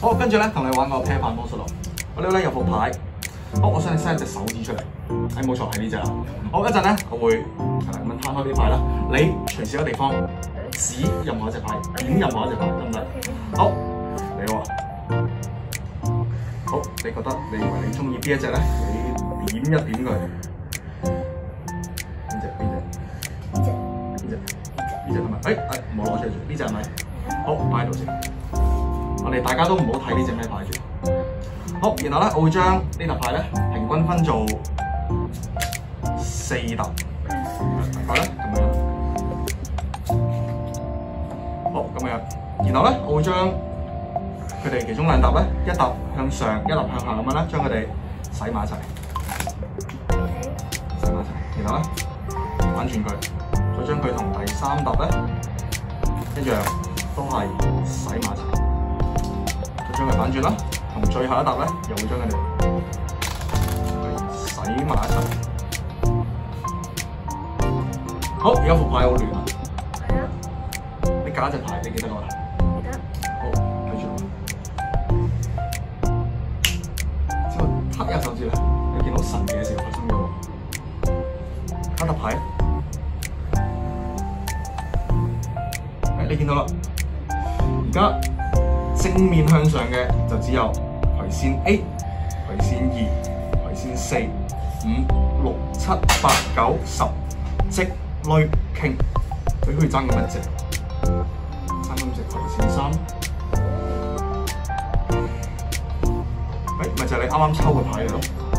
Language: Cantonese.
好，跟住咧同你玩個 pair 牌魔術咯。我呢度咧有副牌，好，我想你伸一隻手指出嚟。冇錯，係呢隻啦。好，一陣咧我會係啦咁樣攤開啲牌啦。你隨時有地方指任何一隻牌，點任何一隻牌得唔得？好，嚟喎。好，你覺得你認為你中意邊一隻咧？你點一點佢。邊隻？呢隻係咪？唔好攞出嚟住，呢隻係咪？好，擺喺度先。我哋大家都唔好睇呢隻咩牌住。好，然後咧，我會將呢沓牌咧平均分做4沓，大概咧咁樣。好，咁樣。然後咧，我會將佢哋其中2沓咧，一沓向上，一沓向下咁樣咧，將佢哋洗埋一齊，洗埋一齊。然後咧，反轉佢，再將佢同第3沓咧一樣，都係洗埋一齊。再將佢反轉啦。同最後一沓咧，又會將佢哋洗埋一齊。好，而家副牌好亂啊！係啊。你揀一隻牌，你記得我啦。記得。好，睇住我。之後黑一手指咧，你見到神奇嘅事發生咗喎。一沓牌。你見到啦。而家正面向上嘅就只有葵扇 A、葵扇2、葵扇4、5、6、7、8、9、10，積累傾，你可以爭咁一隻，爭咁隻葵扇3，咪就係你啱啱抽嘅牌嚟咯。